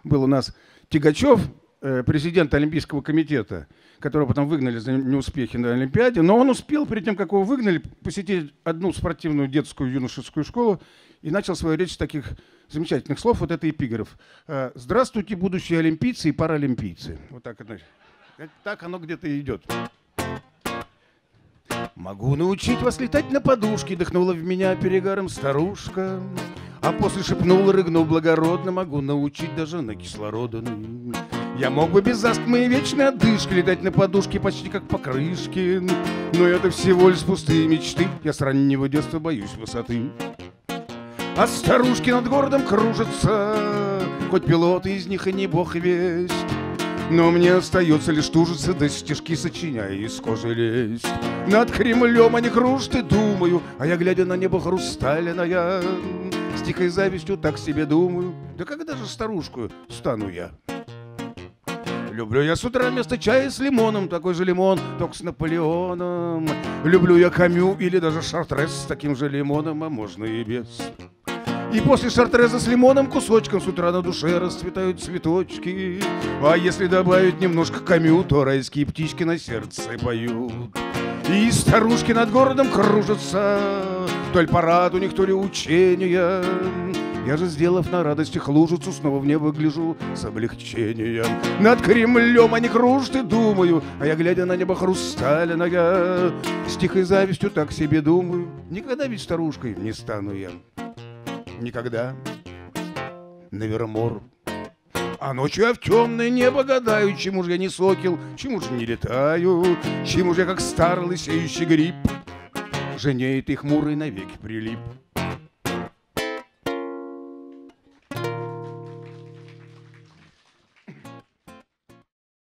был у нас Тягачев, президент Олимпийского комитета, которого потом выгнали за неуспехи на Олимпиаде, но он успел, перед тем, как его выгнали, посетить одну спортивную детскую юношескую школу и начал свою речь с таких замечательных слов, вот это эпиграф. «Здравствуйте, будущие олимпийцы и паралимпийцы». Вот так оно где-то и идет. «Могу научить вас летать на подушке», — дыхнула в меня перегаром старушка. А после шепнула, рыгнул благородно: «Могу научить даже на кислороду». Я мог бы без астмы и вечной одышки летать на подушке почти как по крышке, но это всего лишь пустые мечты, я с раннего детства боюсь высоты. А старушки над городом кружатся, хоть пилоты из них и не бог весть, но мне остается лишь тужиться, да стишки сочиняя из кожи лезть. Над Кремлем они кружат и думаю, а я, глядя на небо хрустальное, с тихой завистью так себе думаю: да когда же старушку стану я? Люблю я с утра вместо чая с лимоном такой же лимон, только с Наполеоном. Люблю я Камю или даже Шартрез с таким же лимоном, а можно и без. И после Шартреза с лимоном кусочком с утра на душе расцветают цветочки. А если добавить немножко Камю, то райские птички на сердце поют. И старушки над городом кружатся, то ли парад у них, то ли учения. Я же, сделав на радостях лужицу, снова в небо гляжу с облегчением. Над Кремлем они кружат и думаю, а я, глядя на небо хрустальное, с тихой завистью так себе думаю: никогда ведь старушкой не стану я. Никогда. Навермор. А ночью я в темное небо гадаю, чему же я не сокол, чему же не летаю, чему же я, как старый лысеющий гриб, жене этой хмурой навеки прилип.